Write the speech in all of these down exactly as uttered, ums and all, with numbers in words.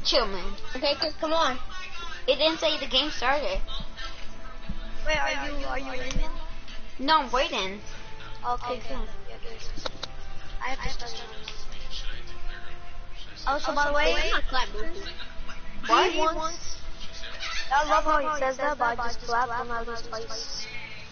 chill, man. Okay, come on. It didn't say the game started. Wait, are you are you in? No, I'm waiting. Okay, cool. I have to start. Oh, so by the way, What? he wants. I love how he says that, but I just clapped him out of his place.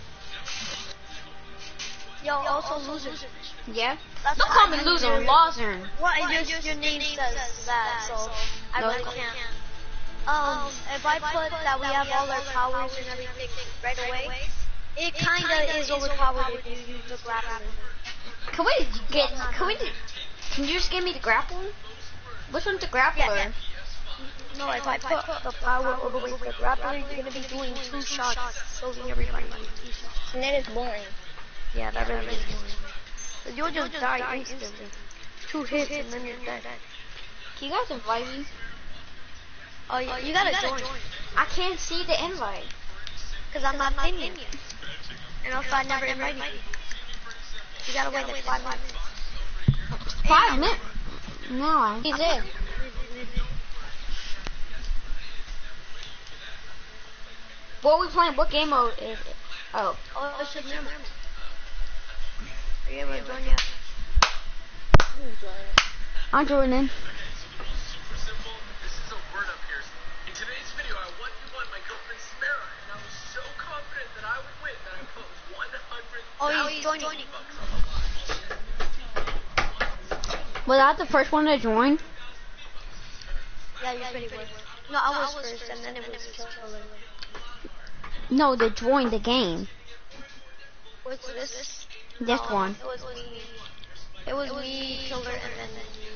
Yo, also loser. Yeah? That's Don't call me loser, loser. What? Your, your name says that, so I No. really can't. Um, if I put that we have all our powers and everything right away, it kinda is overpowered if you use the grappler. Can we get, can we, can you just give me the grappler? Which one's the grappler? Yeah, yeah. No, if I put the power over with the grappler, you're gonna be doing two shots, killing everybody. And then it's boring. Yeah, that really is boring. You'll just die instantly. Two hits and then you're dead. Can you guys invite me? Oh, yeah, you gotta join. I can't see the invite. Cause I'm not in you. And also I never invited you. You gotta wait like five minutes. Five minutes? No, I. He's in. What are we playing? What game mode is it? Oh. Oh, it's just normal. Are you able to join yet? I'm joining. Super simple. This is a word up here. In today's video, I won you one my girlfriend Samara, and I was so confident that I would win that I put one hundred Oh, he's joining. Was I the first one to join? Yeah, you're pretty good. No, I was first, and then it was Killer. No, to join the game. What's this? This Oh, one. It was me. It was me, Killer, and then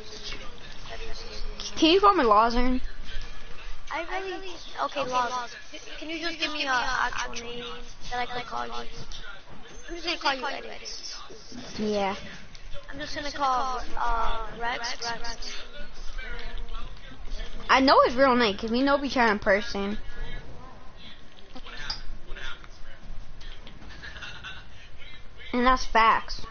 Can you call me Lawson? I really. Okay, Laws. Can you just give me an actual name that I can call you? I'm just gonna call you Edits. Yeah. I'm just gonna call uh Rex. Rex. I know his real name because we know each other in person. And that's facts.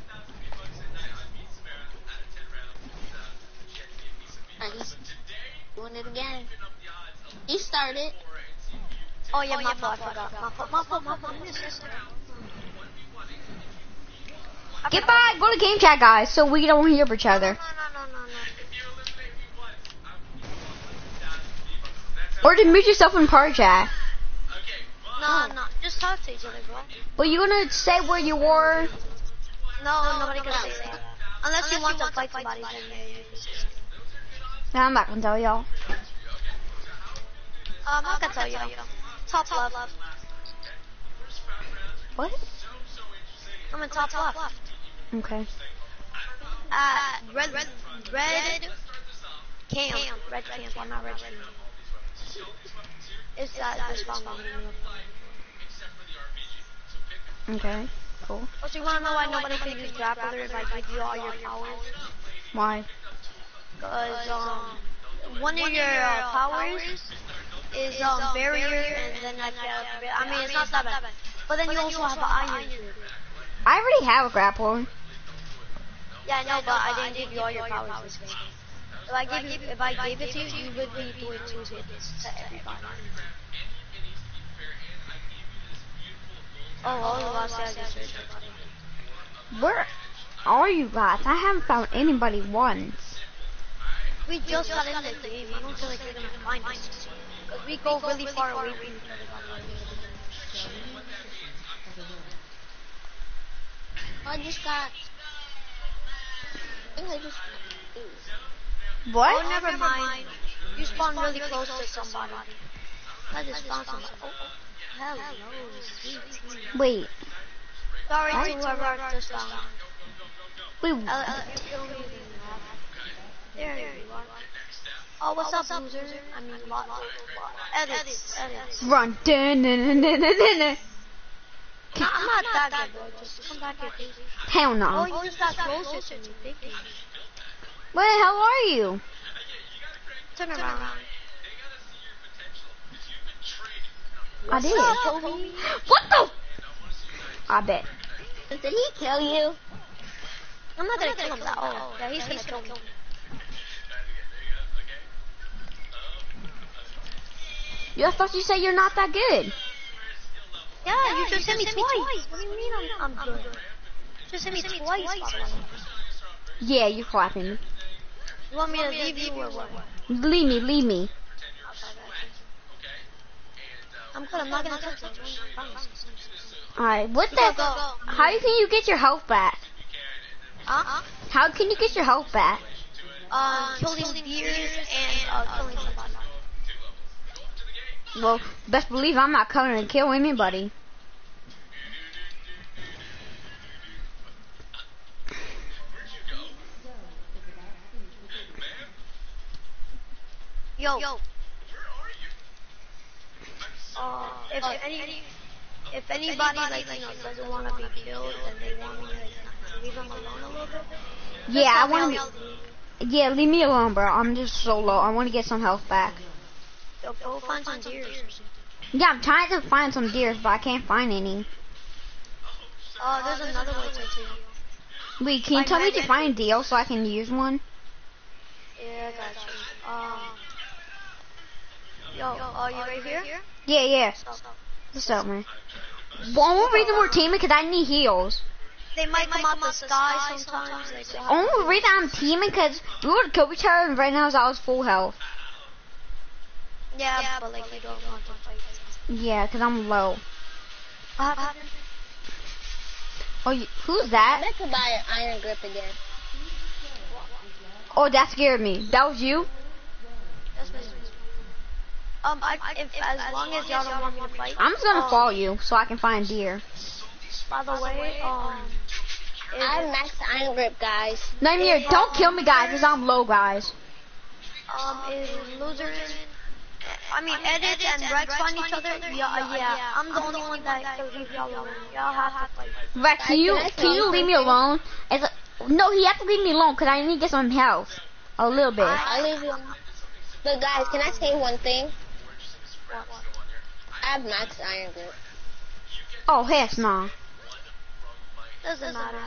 And he's doing it again. He started. Oh yeah, my fault. I forgot. My fault. My fault. My fault. Get by, go to game chat, guys, so we don't hear each other. No, no, no, no, no. Or just mute yourself in party chat. No, no. Just talk to each other, bro. But you gonna say where you were? No, nobody can say that. Unless you want to fight somebody, then you can say that. I'm not gonna tell y'all. Um, I can tell you. Top left. What? I'm in top left. Okay. Uh, red, red, red camp. Red camp. I'm not red camp. It's that this bomb. Okay. Cool. Oh, so you wanna know why nobody can use grappler if I give you all your powers? Why? Cause um, one of your uh, powers is um barrier, and then like uh, I mean it's not that bad. But then you also have iron. I already have a grappler. Yeah, I know, but I didn't give you all your powers this game. If I give you, if I gave it to you, you would be doing two hits to everybody. Oh, all of us have just searched everybody. Where are you guys? I haven't found anybody once. We just got in the game. I don't feel like you're gonna find us. Cause we go really far away from each other. I just got. I think I just. What? Oh, never mind. You spawn really close to somebody. I just found somebody. Oh, hello, sweet. Wait. Sorry to whoever I just found. Wait. Uh, uh, there you are. Oh, what's up, loser? I mean, lot. Edits. Edits. Run. Dun, dun, dun, dun, dun, dun. No, I'm not that good, bro. Just come back here, please. Hell no. Oh, you just got closer to me. Thank you. Where the hell are you? Turn around. I did. What's up, Toby? What the? I bet. Did he kill you? I'm not gonna kill him. That. Oh, yeah, he's gonna kill me. I thought you said you're not that good. Yeah, you just hit me twice. What do you mean I'm, I'm good? Just hit me twice, by the way. Yeah, you're clapping me. You want me to leave you or what? Leave me, leave me. I'm good, I'm not gonna touch it. Alright, what the? Go, go. How can you get your health back? Huh? How can you get your health back? Um, killing deers and uh, killing somebody. Well, best believe I'm not coming to kill anybody. Yo. Yo. Uh, if, if any, if anybody like you know doesn't want to be killed and they want me to leave them alone a little bit. Yeah, I want to. Yeah, leave me alone, bro. I'm just so low. I want to get some health back. Yo, go find some deer. Yeah, I'm trying to find some deer, but I can't find any. Oh, there's another way to do. Wait, can you tell me to find a deal so I can use one? Yeah, I got you. Um. Yo, are you right here? Yeah, yeah. What's up, man? Well, only reason we're teaming because I need heals. They might come out the sky sometimes. Only reason I'm teaming because we would kill each other and right now I was full health. Yeah, but like you don't want to fight. Yeah, because I'm low. What happened? Oh, you, who's that? I meant to buy an iron grip again. Oh, that scared me. That was you? That's me. Um, I, if, as long as y'all don't want me to fight. I'm just gonna um, follow you so I can find deer. By the way, um, I have max iron grip, guys. No, I mean, don't kill me, guys, because I'm low, guys. um, is Loser I mean, Edit and Rex find each other? Yeah, uh, yeah. I'm the only one that can leave y'all alone. Y'all have to fight. Rex, can you can you leave me alone? It's a, no, he has to leave me alone because I need to get some health, a little bit. I'll leave you. But guys, can I say one thing? I have max iron grip. Oh, heck no. Doesn't matter.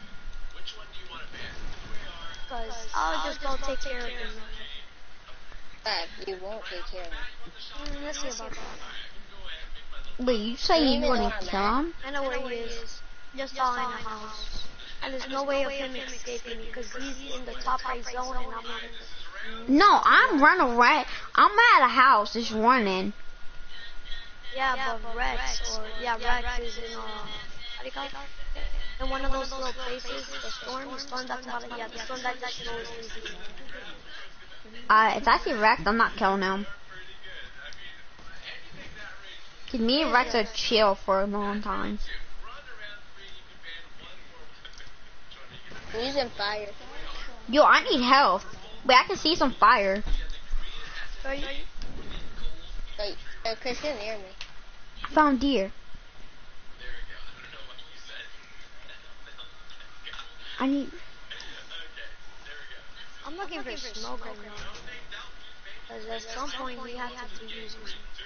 Cause I'll just go take care of him. But you won't take care of me. Mm, let's see about that. Wait, you say you want to kill him? I know where he is. Just all in the house. And there's no way of him escaping me because he's in the top right zone and I'm not in the... No, I'm running right. I'm at a house just running. Yeah, but Rex, or yeah, Rex is in, uh, how do you call it? In one of those little places, the storm, the storm that's about it, yeah, the storm that just goes easy. Uh, it's actually Rex. I'm not killing him. Cause me and Rex are chill for a long time. I'm using fire. Yo, I need health. Wait, I can see some fire. Wait, uh, Chris, you're near me. I found deer. I need... I'm looking for smoke right now. Because at some point we have to be using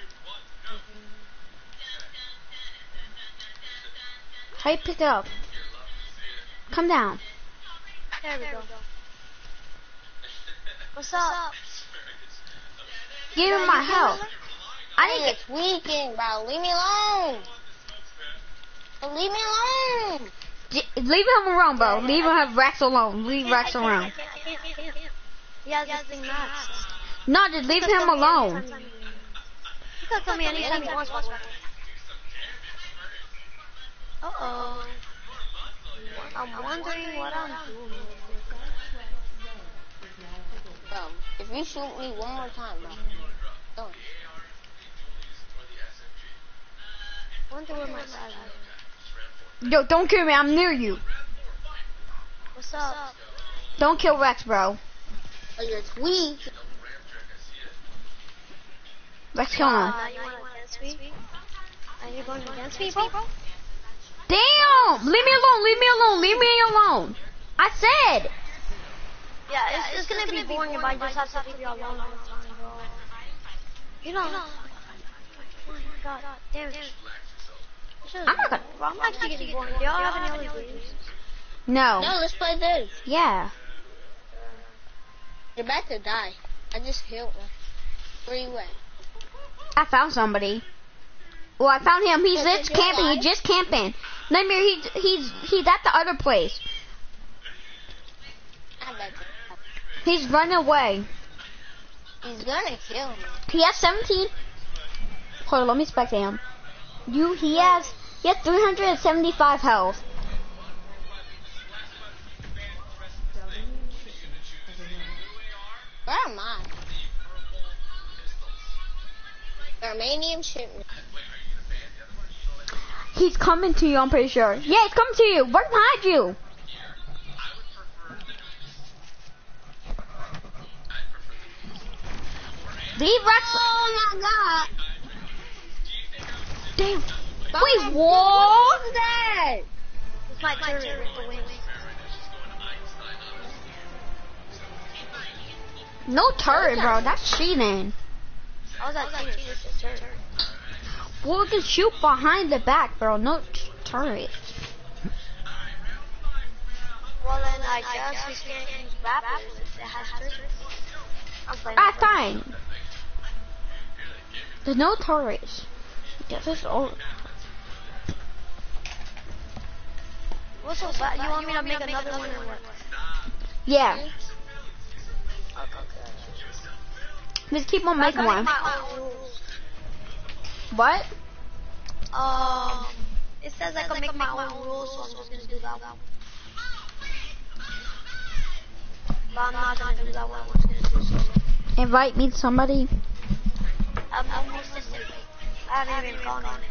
How do you pick it up? Come down. There we go. What's up? Give me my health. I Hey, need it's weekend, bro. Leave me alone. Leave me alone. to leave him alone, bro. Leave him Rex alone. Leave Rex alone. He has this thing maxed. No, just leave him alone. He could tell me anytime he wants. Uh oh. I'm wondering what I'm doing. Um, if you shoot me one more time, bro. Don't. Wonder where my dad is. Yo, don't kill me. I'm near you. What's up? Don't kill Rex, bro. Oh, you're weak. Rex, kill him. Uh, you want against me? Are you going against me, bro? Damn! Leave me alone. Leave me alone. Leave me alone. I said. Yeah, it's, it's gonna be boring if I just have to leave you alone all the time, bro. You know. Oh my god, damn it. I'm not gonna. Bro, I'm actually getting boring. Do y'all have any other games? No. No, let's play this. Yeah. You're about to die. I just healed one. Where you at? I found somebody. Well, I found him. He's just camping. He's just camping. Nightmare, he's, he's, he's at the other place. He's running away. He's gonna kill me. He has seventeen. Hold on, let me spectate him. You, he has, he has three hundred seventy-five health. Where am I? Armenian shipment. He's coming to you, I'm pretty sure. Yeah, he's coming to you. Right behind you. Leave Rex. Oh my god. Damn. Wait, what? What's that? It's my turret with the wings. No turret, bro. That's cheating. I was at cheating. It's a turret. Well, we can shoot behind the back, bro. No t turret. Well, then I guess we can't use rappers if it has turrets. I'm playing. Ah, fine. There's no turrets. Yes, it's all. What's so bad? You want me to make another one or what? Yeah. Okay, Just keep on making okay. one. My own rules. What? Um, it says I can make my own rules, so I'm just gonna do that one. But I'm not gonna do that one. I'm just gonna do so. Invite me to somebody. I'm almost in there. I haven't even gone on it.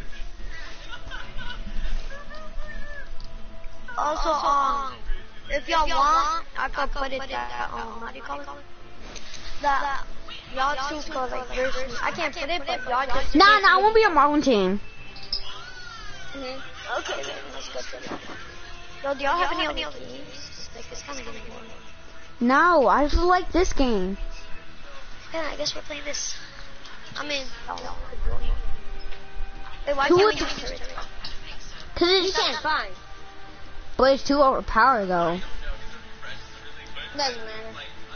Also, um, if y'all want, I could put it that, um, how do you call it? That y'all choose cause like versus. I can't put it, but y'all just. Nah, nah, I won't be on my own team. Mm-hmm. Okay, then let's go to that. Yo, do y'all have any other games? Like, it's kind of getting boring. No, I just like this game. Yeah, I guess we're playing this. I mean, oh, no, wait, why Who can't would we you- use turrets? Cause You it's, can't find. but it's too overpowered though. Doesn't matter.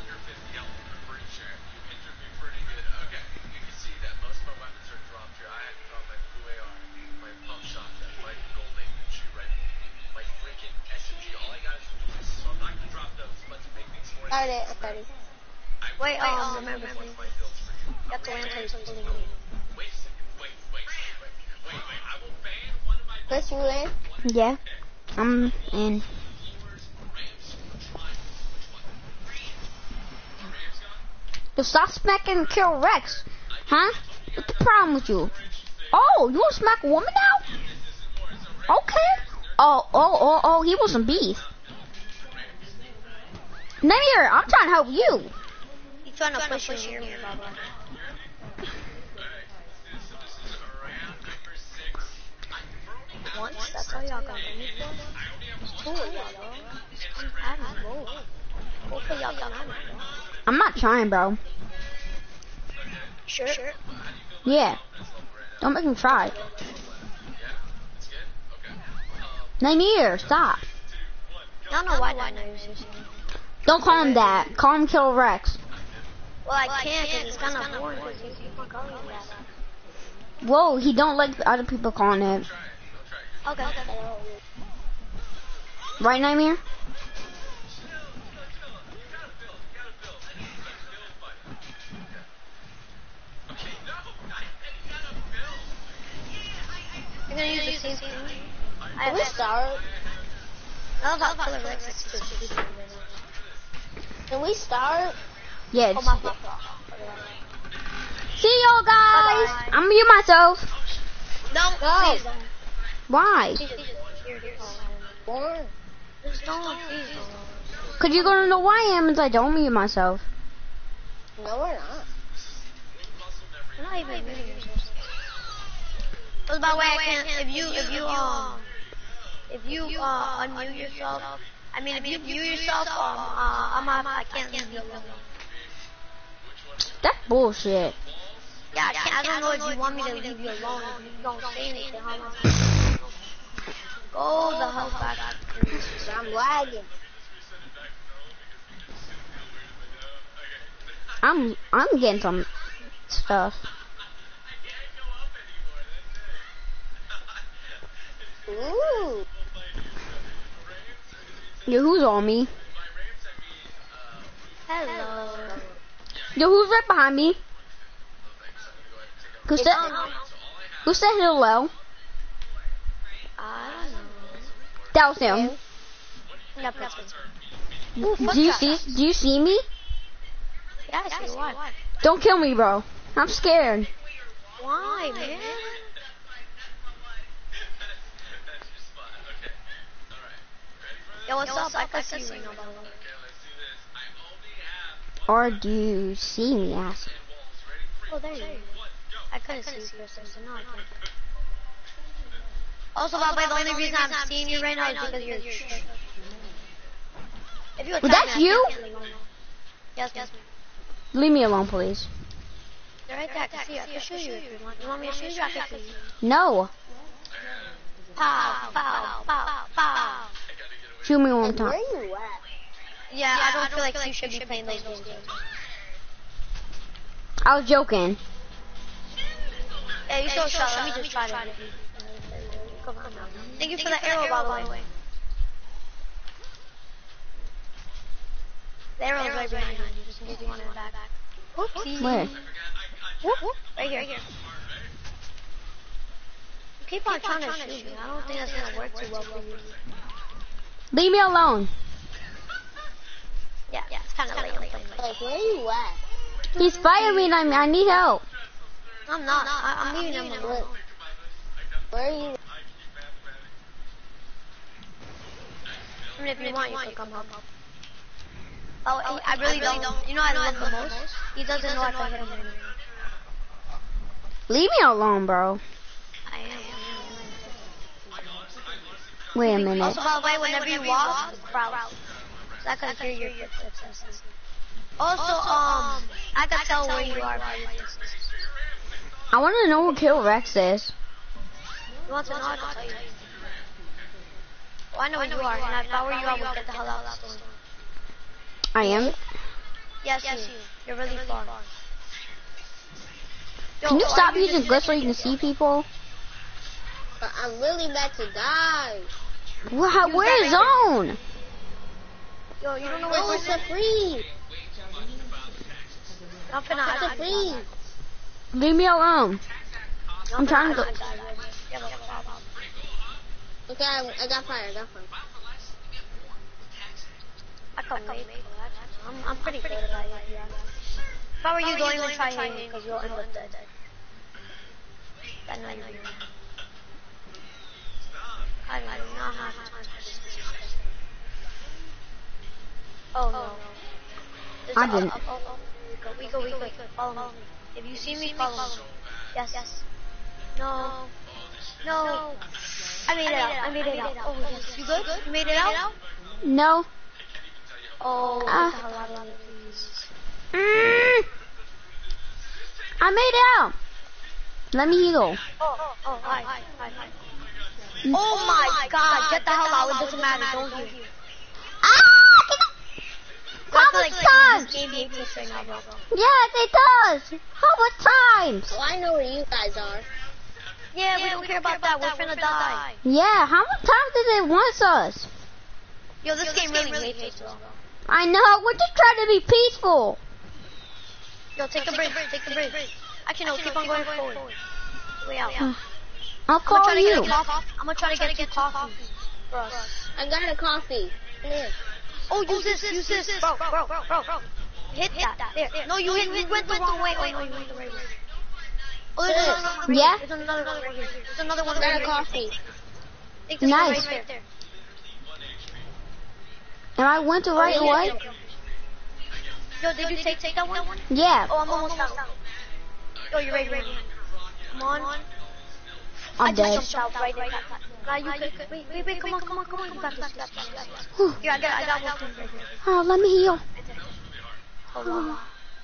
Start it. Start it. Wait, um, remember, you have to wait until he's fully in. Chris, you in? Yeah. I'm in. Yo, stop smacking Kill Rex. Huh? What's the problem with you? Oh, you wanna smack a woman now? Okay. Oh, oh, oh, oh, he was some beef. Nightmare, I'm trying to help you. He's trying to push you near me, Baba. Once, that's all y'all got me for? Two of y'all, bro. I'm adding both. Both of y'all got me, bro. I'm not trying, bro. Sure? Sure. Yeah. Don't make me try. Nightmare, stop. I don't know why Nightmare is using me. Don't call him that. Call him Kill Rex. Well, I can't because it's kind of boring because you keep on calling me that. Whoa, he don't like other people calling it. Okay. Right, Nightmare? You're gonna use the same thing? Can we start? I love how Color Rex is too stupid right now. Can we start? Yes. Oh, my fault. See y'all guys. Bye-bye. I'm gonna mute myself. No, Go. please don't. Why? Please just here, here. Born. Just don't, please don't. Cause you're gonna know why I am if I don't mute myself. No, we're not. We're not even muting yourself. But by the way, I can't, if you, if you, um, if you, uh, unmute yourself, I mean, if you mute yourself, um, uh, I'm not, I can't leave you alone. That's bullshit. Yeah, I, can't, I don't know if you want me to leave you alone. If you don't say anything, how am I supposed to go the hell back? I'm lagging. I'm I'm getting some stuff. Ooh. Yo, who's on me? Hello. Yo, who's right behind me? Who said, who said hello? I don't know. That was him. Yep, that's me. Do you see, do you see me? Yeah, I see what. Don't kill me, bro. I'm scared. Why, man? Yo, what's up? I can see you right now, by the way. Or do you see me, ass? Oh, there you are. I couldn't see you for a second. No, I can't. Also, by the way, the only reason I'm seeing you right now is because you're... If you Well, that's you? Yes, yes. Leave me alone, please. You're right there. I can see you. I can shoot you if you want. You want me to shoot you? I can shoot you. No. Pow, pow, pow, pow. Shoot me one And where time. you at? Yeah, I don't feel like you should be playing those games. I was joking. Yeah, you should shot. Let me just try it. Come on. Thank you for the arrow, by the way. The arrow's right behind you, just in case you want it back. Whoopsie. Where? Whoop, whoop. Right here. You keep on trying to shoot me. I don't think that's gonna work too well for you. Leave me alone. Yeah, yeah, it's kind of late. I'm playing. Like, where you at? He's fighting me and I, I need help. I'm not. I, I'm leaving him alone. Where are you? I mean, if you want, you can come help. Oh, oh I really don't. You know what I love the most? He doesn't know I can hit him right now. Leave me alone, bro. I am. Wait a minute. Also, by the way, whenever you walk, crouch. So I can hear your footsteps. Also, um, I can tell where you are by your footsteps. I want to know what Kill Rex is. You want to know? I can tell you. Well, I know where you are, and if I were you, I would get the hell out of the storm. I am. Yes, you. You're really far. Yo, Can you why stop are using just glitch so you can see people? But I'm really about to die. Wow, where is Zone? Yo, you don't know No, where it's it's a freeze. I'm finna. It's a freeze. Leave me alone. I'm trying to go. Okay, I, I got fire. I got fire. I come late. I'm, I'm pretty good at that. If I were you, don't even try hitting because you'll end up dead. I know you do. I do not have time for this. Oh no. There's I a- didn't. oh, oh, oh. We go, we go, we go. Follow me. If you see me, follow me. Yes, yes. No. No. I made it out. I made it out. Oh yes. You good? You made it out? No. Oh, Ah. get the hell out of here, please. Mm. I made it out. Let me heal. Oh, oh, oh, hi, hi, hi, hi. Oh my god, get the hell out, it doesn't matter, don't you? Ah! How How much times? This game hates us right now, bro. Yes, it does. How much times? Oh, I know where you guys are. Yeah, we don't care about that, we're finna die. Yeah, how much times did it want us? Yo, this game really hates us, bro. I know, we're just trying to be peaceful. Yo, take the bridge, take the bridge. Actually, no, keep on going forward. Way out. I'll I'm gonna call try to you. get you coffee. I'm gonna try to get you coffee. For us. I got a coffee. Here. Oh, use this, use this, bro, bro, bro, bro. Hit that. There. No, you hit. You went the wrong way. Oh no, you went the right way. Oh, there's another one. Yeah? There's another one right here. There's another one I right got a here. coffee. Take this Nice. one right there. And I went the right Oh, way? yeah. Yo, did you take take that one? Yeah. Oh, I'm almost out. Yo, you're ready, ready. Come on. I'm I dead. just jumped out right there. Now you could. Wait, wait, wait. Come on, come on, come on. You got this. You got this. You got this. Whew. Here, I got, I got one right here. Oh, let me heal. Hold on.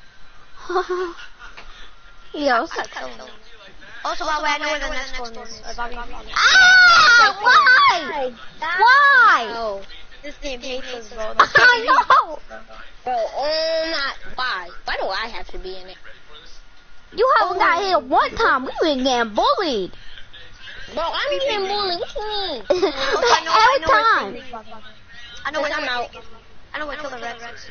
Yo. Also, by the way, I know where the next one is. Or Bobby. Ah! Why? Why? Oh. This game hates us, bro. I know. Bro, oh my. Why? Why do I have to be in it? You haven't got hit one time. We've been getting bullied. Bro, I'm getting bullied. What you mean? Every time. I know what I'm out. I know what Killer Rex is.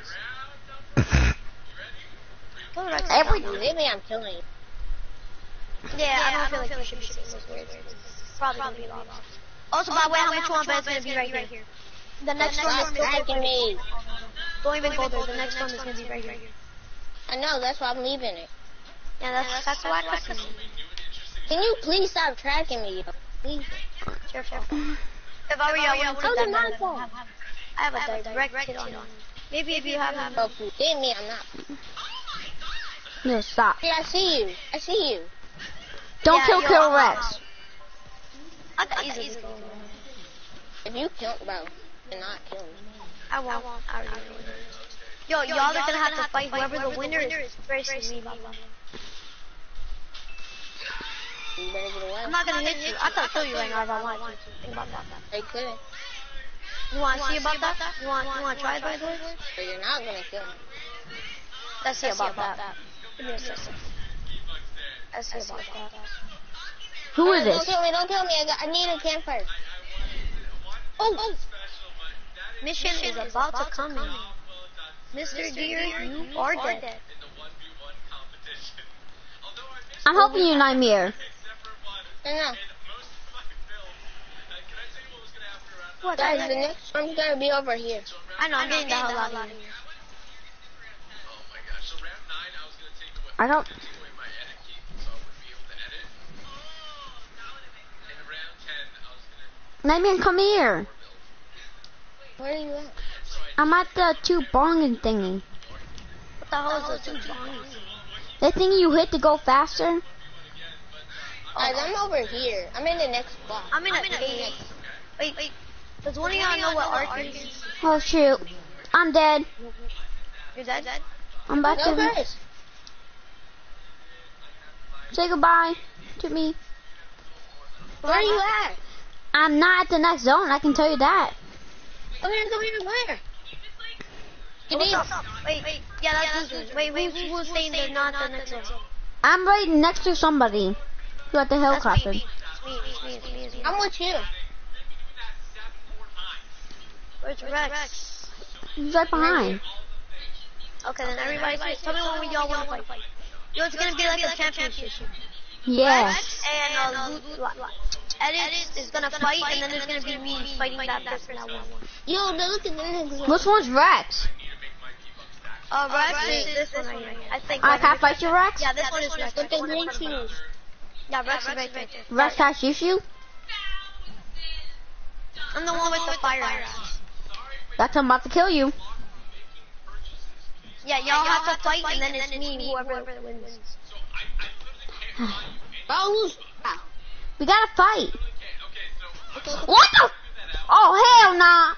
Killer Rex is Every- down. Maybe I'm killing you. Yeah, I don't feel like you should be shooting this weird. Probably gonna be lost. Also, by the way, how much you want bet is gonna be right here. The next storm is Stop still tracking me. Don't even go there. The next storm is gonna be right here. I know, that's why I'm leaving it. Yeah, that's that's why I can. Can you please stop tracking me? Yo? Please. Sure, sure. If I were you, I wouldn't How's take it that my fault? down. I have a direct hit on you. Maybe if you have a... Bro, if you hit me, I'm not. No, stop. Yeah, I see you. I see you. Don't Yeah, kill yo, Kill uh, Rex. I can easily kill him. If you kill, bro, do not kill me. I won't. I already know it. Yo, y'all are gonna have to fight whoever the winner is versus me, Baba. You better get away. I'm not gonna hit you. I could kill you right now if I wanted to. Think about that. They couldn't. You wanna see about that? You want you wanna try that? But you're not gonna kill me. Let's see about that. Give me a second. Let's see about that. Who is Don't this? kill me, don't kill me. I, got, I need a campfire. Oh, oh. Mission is about to come in. Mister Deer, you are dead. I'm helping you, Nightmare. No, no. What? Guys, the next one's gonna be over here. I know, I'm getting the hell out of here. I don't. Nightmare, come here. Where are you at? I'm at the two bonging thingy. What the hell is this? The thingy you hit to go faster. Guys, I'm over here. I'm in the next block. I'm in a cave. Wait, wait. Does one of y'all know what arc is? Oh shoot. I'm dead. You're dead? I'm about No, to guys. say goodbye to me. Where are you at? I'm not at the next zone, I can tell you that. Come here, come here, where? Get What's in. up? Wait, wait. Yeah, that's losers. Wait, wait, who's, who's saying they're not the next one? I'm right next to somebody who at the helicopter. That's me. It's me, it's me, it's me, it's me. I'm with you. Where's Rex? He's right behind. Okay, then everybody, tell me when we all want to fight. Yo, it's gonna be like a championship. Yeah. Rex and uh, Lu- Lu- Edit is gonna fight, and then there's gonna be me fighting that person that won. Yo, look at the niggas. Which one's Rex? Uh, Rex is this one right here. I think. I can't fight you, Rex? Yeah, this one is Rex. Look at green shoes. Yeah, Rex is right there. Rex can't shoot you? I'm the one with the fire axe. That's I'm about to kill you. Yeah, y'all have to fight, and then it's me, whoever wins. Oh, who's? We gotta fight. What the? Oh, hell nah.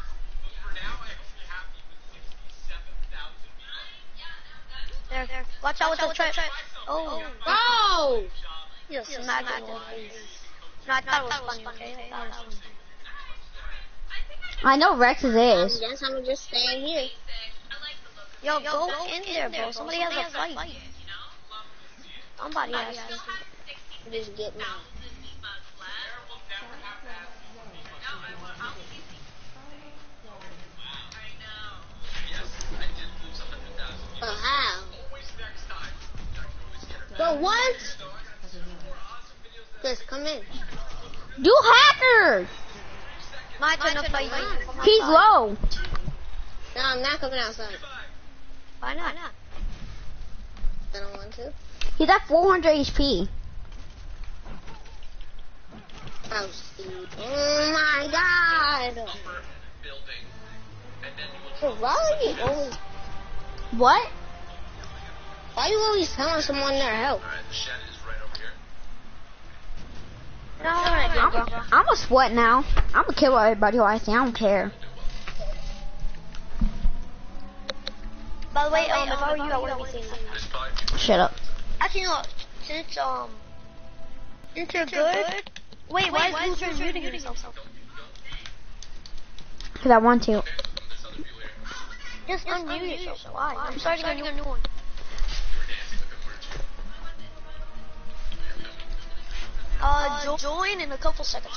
There, there. Watch out with the trip. Oh. Oh! You smack it in the face. No, I thought it was funny, okay? I thought it was funny. I know Rex's I is. guess I'm just staying here. Yo, go in there, bro. Somebody has a fight. Somebody has to. Just get me. Oh, how? But what? Just come in. Do hacker. My turn to fight you. Come He's outside. low. No, I'm not coming outside. Why not? I don't want to. He's at four hundred H P. Oh, Steve. Oh my god. So why are you always, What? why are you always telling someone their help? No, I I'm, did, bro. I'm a sweat now. I'm gonna kill everybody who I see. I don't care. By the way, um, if I were you, I wouldn't be saying that. Shut up. Actually, no. Since um, since you're good. Wait, why is Loser muting himself? Cause I want to. Just unmute yourself. Why? I'm starting a new one. Uh, uh, join in a couple seconds.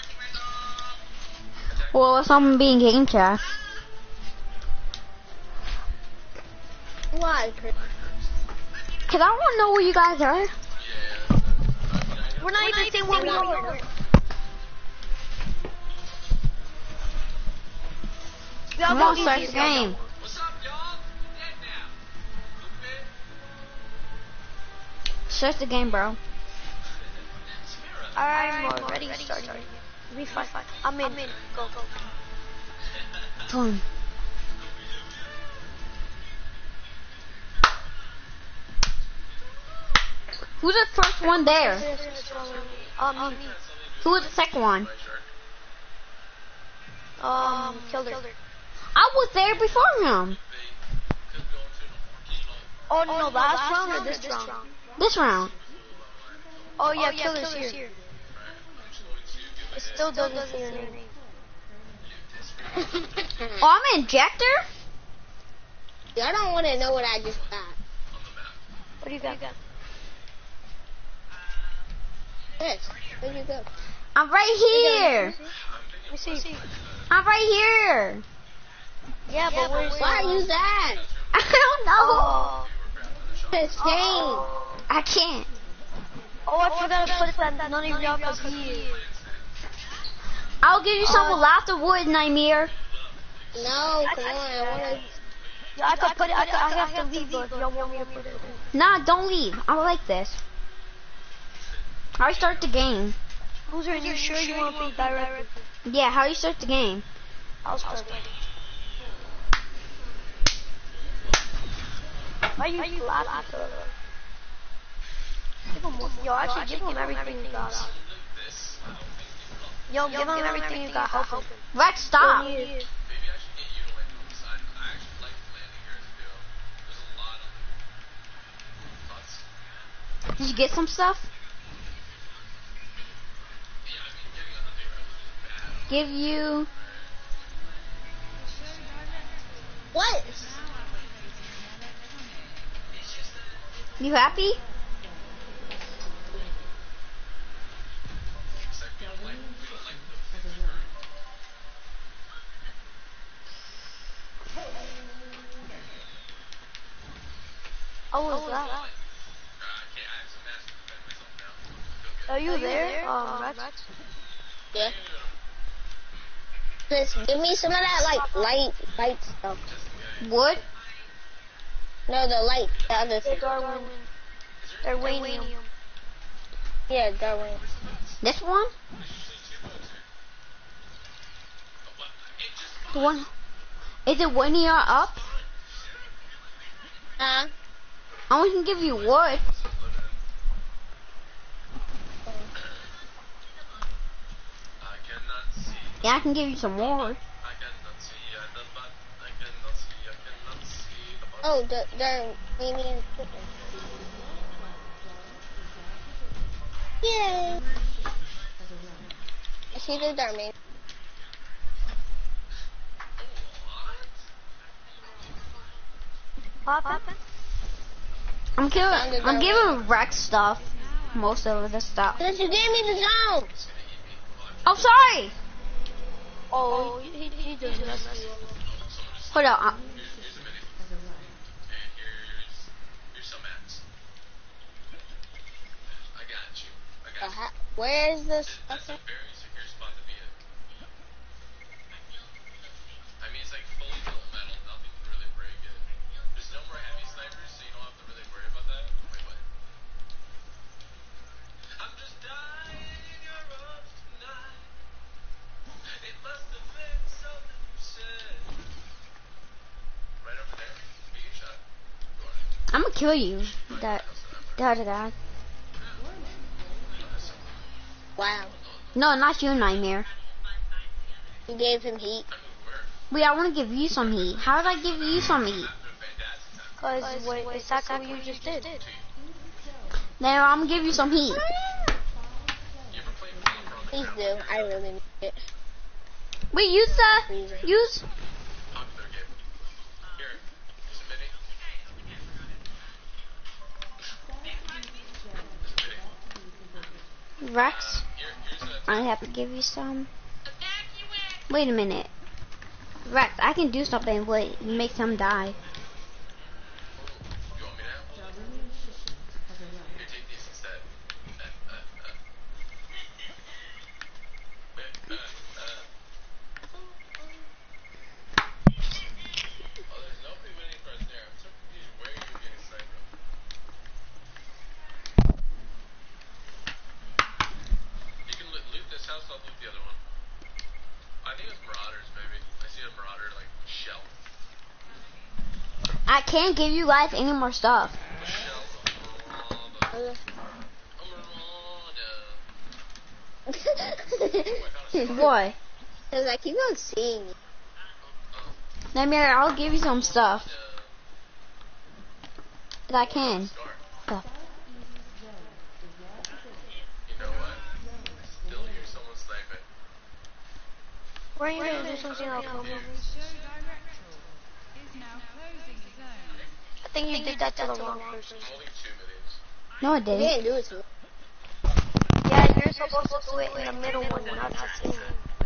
Well, someone being game chat. Why? Cause I want to know where you guys are. We're not even saying where we are. Come on, start the game. What's up, y'all? Dead now. Start the game, bro. I'm already starting. Be fine. I'm in. Go, go. Fun. Who's the first one there? Um, me. Who was the second one? Um, Killer. I was there before him. Oh, no, last round or this round? This round. Oh, yeah, Killer's here. It still doesn't say your name. Oh, I'm an injector? I don't want to know what I just got. What do you got? Yes. Where'd you go? I'm right here. Let me see. I'm right here. Yeah, but where's Why are you that? I don't know. Oh. It's Shane. I can't. Oh, I forgot to put that none of y'all because he. I'll give you some with lots of wood, Nightmare. No, come on. I want to. Yeah, I could put it. I, could, I have to leave, but y'all want me to put it. Nah, don't leave. I like this. How do you start the game? Loser, are you sure you want to be direct? Yeah, how do you start the game? I'll start. Why are you laughing? Give him more. Yo, actually, give him everything you got. Yo, give him everything you got. Help him. Rex, stop. Maybe I should get you to land on the side. I actually like landing here as a duo. There's a lot of thoughts. Did you get some stuff? Yeah, I mean, getting a hunting rifle is bad. Give you... What? You happy? Except we don't like, we don't like the Pittsburgh. Oh, what was that? Uh, I can't, I have some mask to defend myself now. Are you there? Um, Rex? Yeah. Just give me some of that, like, light, light stuff. Wood? No, the light, the other thing. Darwin. Darwinium. Yeah, Darwin. This one? The one... Is it when you're up? Huh? I only can give you wood. I cannot see. Yeah, I can give you some more. I cannot see uh, the butt. I cannot see. I cannot see the butt. Oh, the, the Darwinian equipment. Yay! I see the Darwin. What happened? I'm giving, I'm giving Rex stuff. Most of the stuff. Because you gave me the zone! Oh, sorry! Oh, he, he doesn't mess with you. Hold on. uh, Here's a minute. And here's, here's some ads. I got you. I got The you. ha- Where is this? That's a very secure spot to be in. I mean, it's like fully built metal. Nothing can really break it. There's no more heavy snipers, so you don't have to really worry about that. Wait, what? I'm just dying in your arms tonight. It must have been something you said. Right over there. Be a shot. Go on. I'm gonna kill you. That, da da da. Wow. No, not you, Nightmare. You gave him heat. Wait, I want to give you some heat. How did I give you some heat? Because wait, exactly what you just did. Then I'm gonna give you some heat. Please do. I really need it. Wait, use the use. Popular game. Here, there's a mini. There's a mini. Rex. Here, I have to give you some. Wait a minute. Rex, I can do something but make them die. You want me to? Here, take these instead. Uh, uh, uh. Uh, uh. Oh, there's nobody waiting for us there. I'm so confused where you're getting sniped from. You can loot, loot this house, I'll loot the other one. I think it's Marauders, maybe. I see a Marauder, like, shell. I can't give you guys any more stuff. A shell of Marauder. A Marauder. Boy. Cause I keep on seeing you. Nightmare, I'll give you some stuff. That I can. Scar. Oh. You know what? I still hear someone sniping. Where are you gonna do something like that? I think you did that to the wrong person. I'm holding two millions. No, I You didn't. didn't do it to me. Yeah, you're supposed to do it in the middle one, not the thing.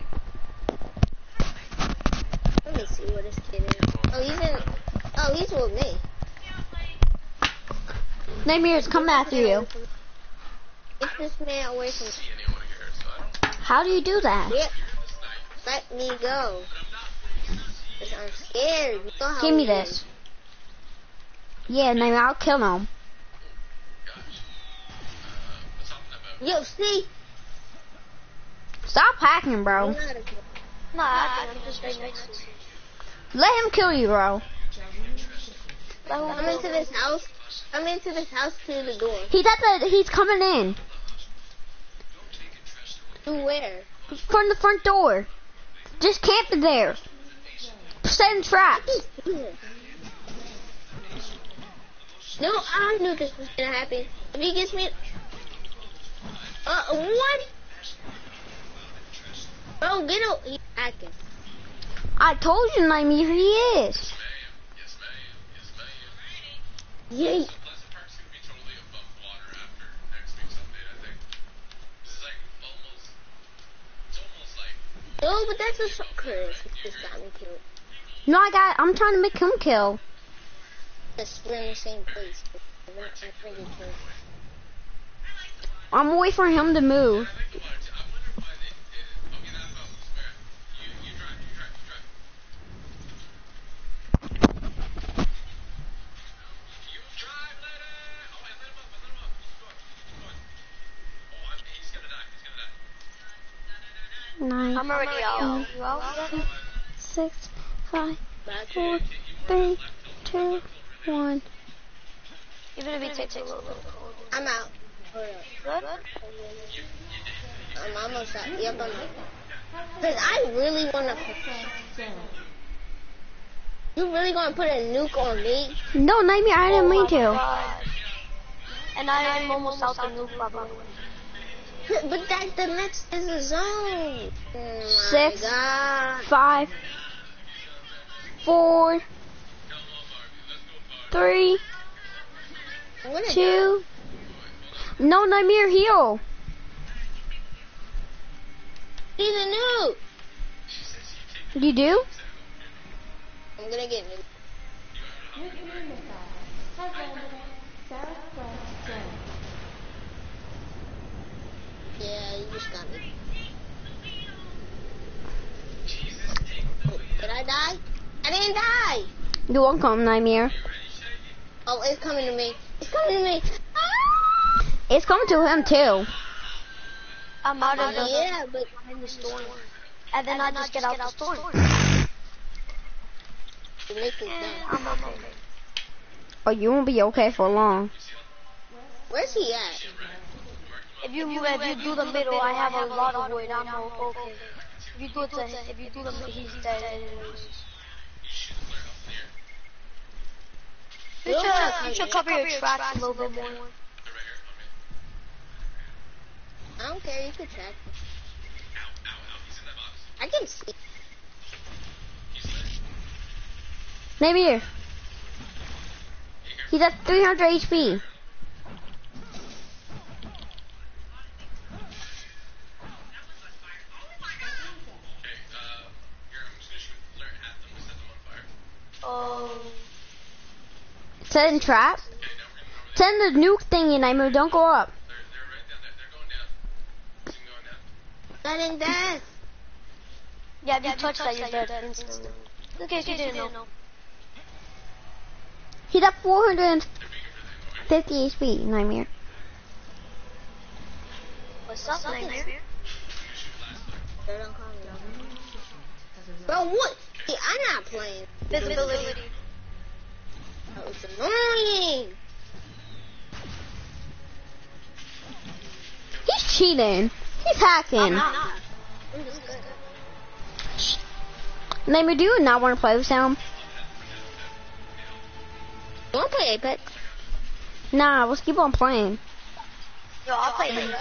Let me see what this kid is. Oh, he's in. Oh, he's with me. Nightmare's coming after you. Get this man away from I don't see anyone here, so I don't How do you do that? me. Yeah, hear the snipe. let me go. Cause I'm scared. You know how Give me it this. is. Yeah, Nightmare, I'll kill him. Gosh. Uh, what's up about? Yo, see? Stop hacking, bro. I'm not a kid. No, I think I'm just right next to you. Let him kill you, bro. Come into this house. Come into this house through the door. He's at the. He's coming in To where? from the front door. Just camp it there. Setting traps. No, I knew this was gonna happen. If he gets me, uh, what? Bro, get out! He's hacking. I told you, Nightmare, he is. Yes, ma'am. Yes, ma'am. Yay! Pleasant Park's gonna be totally above water after next week's update, I think. This is like almost, it's almost like, No, but that's a Chris. He just got me killed. No, I got. I'm trying to make him kill. Just we're in the same place. We're not in front of each other. I'm waiting for him to move. I think the water, too. I wonder why they did it. Okay, that's about to swear. You, you drive, you drive, you drive. You drive, lady! Oh, I let him up, I let him up. Keep going, keep going. Oh, I, he's gonna die, he's gonna die. Nine, I'm already out. You out? six, five, Back four, three, two, one. Even if it takes a little bit. I'm out. Hold up. Good? I'm almost out. Yep, I'm out. Cause I really wanna. You really gonna put a nuke on me? No, Nightmare, I didn't mean to. God. And I am almost out the nuke, by the way. But that the next is a zone. Oh my Six. God. Five, four, three, I'm gonna die. two. No, Nightmare, heal. He's a nuke. You do? I'm gonna get nuke. Yeah, you just got me. Oh, did I die? I didn't die. You're welcome, Nightmare. Oh, it's coming to me. It's coming to me. It's coming to him too. I'm out of the, Yeah, but in the storm. And then I just get out the storm. the nuke is Eh, done. I'm okay. Oh, you won't be okay for long. Where's he at? If you if you do the middle, I have a lot of wood. I'm okay. If you do it to if you do the middle, he's dead anyways. You should you should cover your tracks a little bit more. I don't care. You can track me. I can see. Nightmare. He's at three hundred H P. Send trap. Send the nuke thingy, Nightmare. Don't go up. They're, they're right down there. They're going down. See them going down. Sudden death. Yeah, if you touch that, you're dead instantly. In case you didn't know. He's at four hundred They're peeking for the fifty H P, Nightmare. What's up, Nightmare? Bro, what? Hey, I'm not playing. Visibility. That was annoying. He's cheating. He's hacking. I'm not. I'm just good. Nightmare, do you not want to play with him? You wanna play Apex? Nah, let's keep on playing. Yo, I'll play later.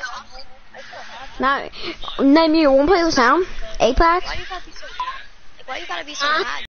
Nah, Nightmare, you want to play with Sam? Apex? Why you gotta be so, like, why you gotta be so Huh? mad?